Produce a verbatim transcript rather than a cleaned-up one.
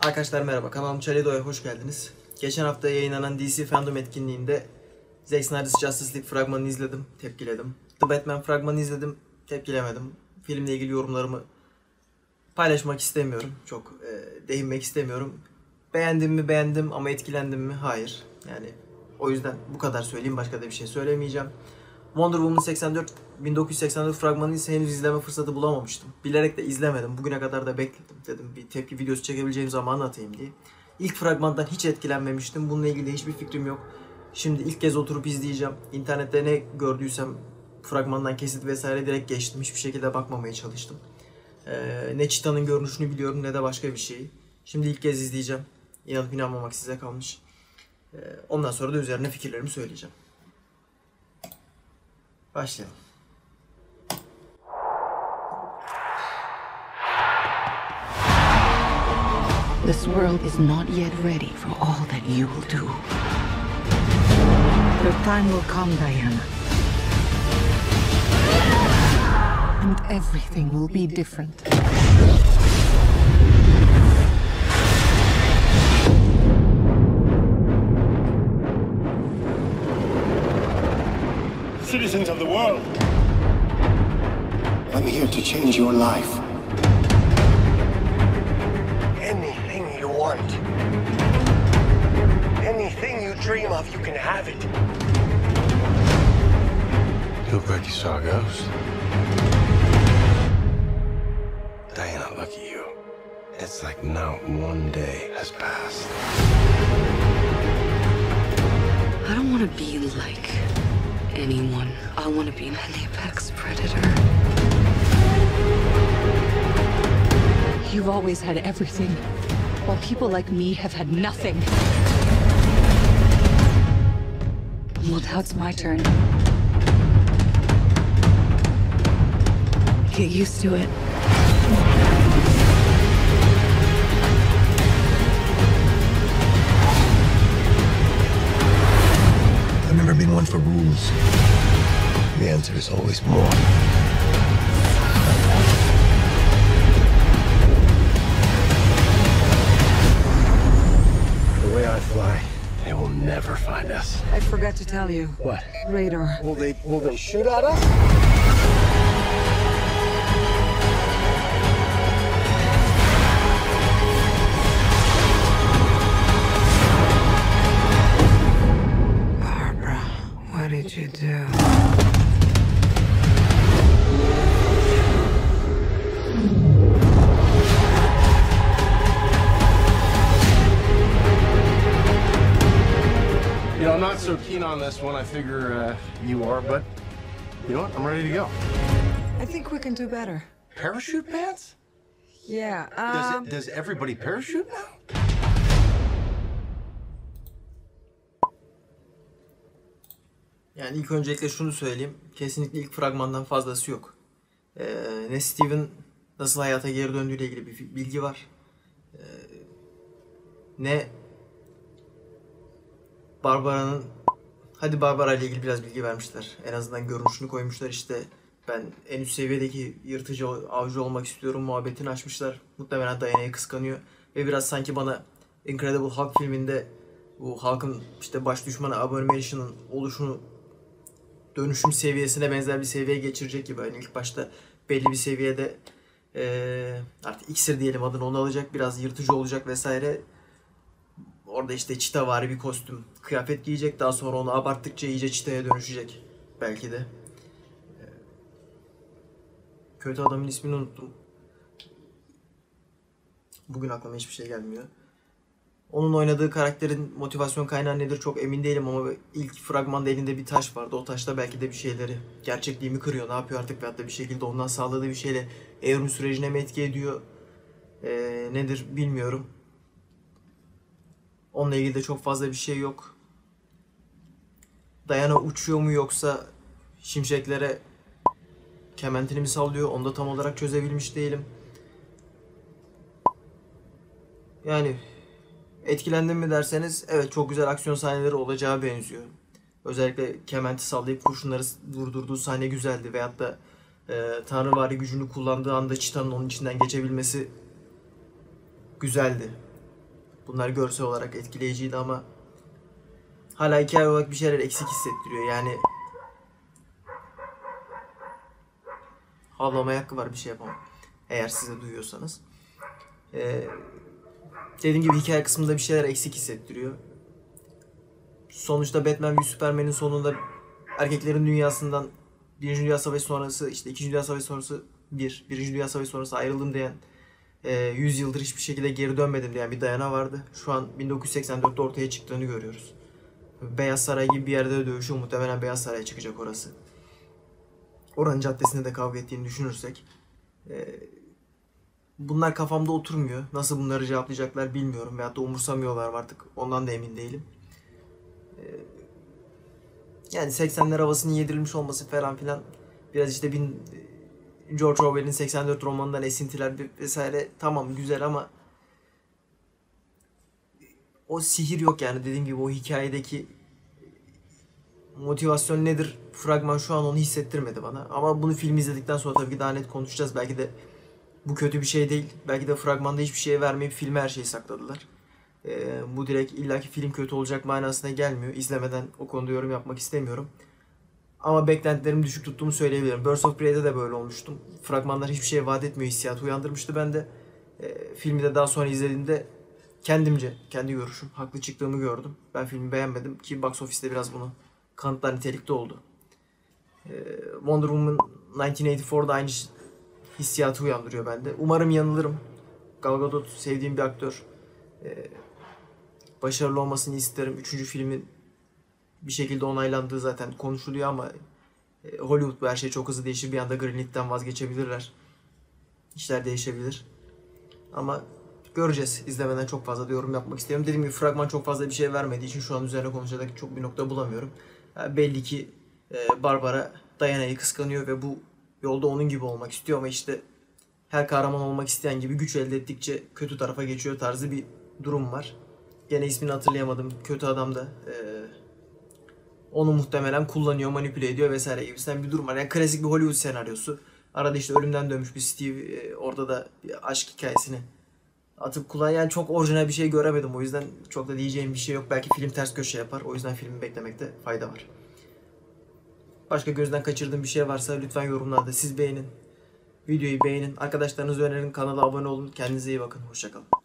Arkadaşlar merhaba, kanalım Chaledo'ya hoş geldiniz. Geçen hafta yayınlanan D C Fandom etkinliğinde Zack Snyder's Justice League fragmanını izledim, tepkiledim. The Batman fragmanını izledim, tepkilemedim. Filmle ilgili yorumlarımı paylaşmak istemiyorum, çok e, değinmek istemiyorum. Beğendim mi beğendim ama etkilendim mi? Hayır. Yani o yüzden bu kadar söyleyeyim, başka da bir şey söylemeyeceğim. Wonder Woman seksen dört bin dokuz yüz seksen dört fragmanını ise henüz izleme fırsatı bulamamıştım. Bilerek de izlemedim. Bugüne kadar da bekledim. Dedim bir tepki videosu çekebileceğim zamanı atayım diye. İlk fragmandan hiç etkilenmemiştim. Bununla ilgili hiçbir fikrim yok. Şimdi ilk kez oturup izleyeceğim. İnternette ne gördüysem fragmandan kesit vesaire direkt geçtim. Hiçbir şekilde bakmamaya çalıştım. Ee, ne Cheetah'nın görünüşünü biliyorum ne de başka bir şeyi. Şimdi ilk kez izleyeceğim. İnanıp inanmamak size kalmış. Ee, ondan sonra da üzerine fikirlerimi söyleyeceğim. Başlayalım. This world is not yet ready for all that you will do. Your time will come, Diana. And everything will be different. Citizens of the world, I'm here to change your life. anything you want, anything you dream of, you can have it. Look like you saw a ghost. Diana, look at you. It's like not one day has passed. I don't want to be like anyone. I want to be an apex predator. You've always had everything, while people like me have had nothing. Well, now it's my turn. Get used to it. I've never been one for rules. The answer is always more. The way I fly, they will never find us. I forgot to tell you. What? Radar. Will they, will they shoot at us? Barbara, what did you do? You know, I'm not so keen on this one. I figure uh, you are, but you know what? I'm ready to go. I think we can do better. Parachute pants? Yeah, Does, um... it, does everybody parachute now? Yani ilk öncelikle şunu söyleyeyim. Kesinlikle ilk fragmandan fazlası yok. Ee, ne Steven nasıl hayata geri döndüğüyle ilgili bir bilgi var. Ee, ne Barbara'nın, hadi Barbara ile ilgili biraz bilgi vermişler. En azından görünüşünü koymuşlar işte. Ben en üst seviyedeki yırtıcı avcı olmak istiyorum muhabbetini açmışlar. Muhtemelen Diana'yı kıskanıyor. Ve biraz sanki bana Incredible Hulk filminde bu Hulk'ın işte baş düşmanı Abomination'ın oluşunu dönüşüm seviyesine benzer bir seviyeye geçirecek gibi. Yani ilk başta belli bir seviyede ee, artık iksir diyelim adını, onu alacak, biraz yırtıcı olacak vesaire. Orada işte çitavari bir kostüm, kıyafet giyecek. Daha sonra onu abarttıkça iyice çitaya dönüşecek. Belki de. Kötü adamın ismini unuttum. Bugün aklıma hiçbir şey gelmiyor. Onun oynadığı karakterin motivasyon kaynağı nedir çok emin değilim ama ilk fragmanda elinde bir taş vardı. O taşla belki de bir şeyleri, gerçekliğimi kırıyor, ne yapıyor artık, veyahut da bir şekilde ondan sağladığı bir şeyle evrim sürecine mi etki ediyor, ee, nedir bilmiyorum. Onunla ilgili de çok fazla bir şey yok. Diana uçuyor mu yoksa şimşeklere kementini mi sallıyor, onu da tam olarak çözebilmiş değilim. Yani etkilendim mi derseniz evet, çok güzel aksiyon sahneleri olacağı benziyor. Özellikle kementi sallayıp kurşunları vurdurduğu sahne güzeldi. Veyahut da e, tanrıvari gücünü kullandığı anda Cheetah'nın onun içinden geçebilmesi güzeldi. Bunlar görsel olarak etkileyiciydi ama hala hikaye olarak bir şeyler eksik hissettiriyor. Yani havlamaya hakkı var, bir şey yapamam. Eğer siz de duyuyorsanız. Ee, dediğim gibi hikaye kısmında bir şeyler eksik hissettiriyor. Sonuçta Batman ve Superman'in sonunda erkeklerin dünyasından Birinci Dünya Savaşı sonrası, işte İkinci Dünya Savaşı sonrası bir, Birinci Dünya Savaşı sonrası ayrıldım diyen, yüz yıldır hiçbir şekilde geri dönmedim diyen bir Diana vardı. Şu an bin dokuz yüz seksen dörtte ortaya çıktığını görüyoruz. Beyaz Saray gibi bir yerde dövüşüyor. Muhtemelen Beyaz Saray'a çıkacak orası. Oranın caddesinde de kavga ettiğini düşünürsek. Bunlar kafamda oturmuyor. Nasıl bunları cevaplayacaklar bilmiyorum. Veyahut da umursamıyorlar artık. Ondan da emin değilim. Yani seksenler havasının yedirilmiş olması falan filan. Biraz işte bin, George Orwell'in seksen dört romanından esintiler vesaire. Tamam, güzel ama o sihir yok yani. Dediğim gibi o hikayedeki motivasyon nedir? Fragman şu an onu hissettirmedi bana. Ama bunu film izledikten sonra tabii ki daha net konuşacağız. Belki de bu kötü bir şey değil. Belki de fragmanda hiçbir şey vermeyip filme her şeyi sakladılar. Ee, bu direkt illaki film kötü olacak manasına gelmiyor. İzlemeden o konuda yorum yapmak istemiyorum. Ama beklentilerimi düşük tuttuğumu söyleyebilirim. Birds of Prey'de de böyle olmuştum. Fragmanlar hiçbir şey vaat etmiyor hissiyatı uyandırmıştı bende. Ee, filmi de daha sonra izlediğimde kendimce, kendi görüşüm, haklı çıktığımı gördüm. Ben filmi beğenmedim ki box office'te biraz bunu kanıtlar nitelikte oldu. Ee, Wonder Woman bin dokuz yüz otuz dört'da aynı hissiyatı uyandırıyor bende. Umarım yanılırım. Gal Gadot sevdiğim bir aktör. Ee, başarılı olmasını isterim. Üçüncü filmin bir şekilde onaylandığı zaten konuşuluyor ama e, Hollywood bu, her şey çok hızlı değişir. Bir anda Greenlight'ten vazgeçebilirler. İşler değişebilir. Ama göreceğiz. İzlemeden çok fazla da yorum yapmak istiyorum. Dediğim gibi fragman çok fazla bir şey vermediği için şu an üzerine konuşacak çok bir nokta bulamıyorum. Yani belli ki e, Barbara Diana'yı kıskanıyor ve bu yolda onun gibi olmak istiyor ama işte her kahraman olmak isteyen gibi güç elde ettikçe kötü tarafa geçiyor tarzı bir durum var. Gene ismini hatırlayamadım. Kötü adam da e, onu muhtemelen kullanıyor, manipüle ediyor vesaire gibisinden bir durum var. Yani klasik bir Hollywood senaryosu. Arada işte ölümden dönmüş bir Steve, e, orada da bir aşk hikayesini atıp kullan. Yani çok orijinal bir şey göremedim. O yüzden çok da diyeceğim bir şey yok. Belki film ters köşe yapar. O yüzden filmi beklemekte fayda var. Başka gözden kaçırdığım bir şey varsa lütfen yorumlarda siz beğenin. Videoyu beğenin. Arkadaşlarınızı önerin. Kanala abone olun. Kendinize iyi bakın. Hoşça kalın.